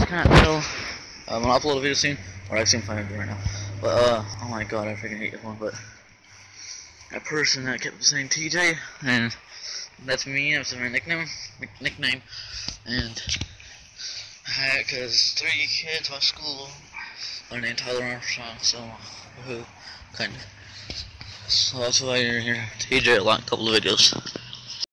cannot tell. I'm gonna upload a video soon, or actually I'm finding it right now. But oh my god, I freaking hate this one. But that person that kept saying TJ, and that's me. That's my nickname, and because 3 kids at my school are named Tyler Armstrong, so who kind of. So that's why you're here, TJ, a couple of videos.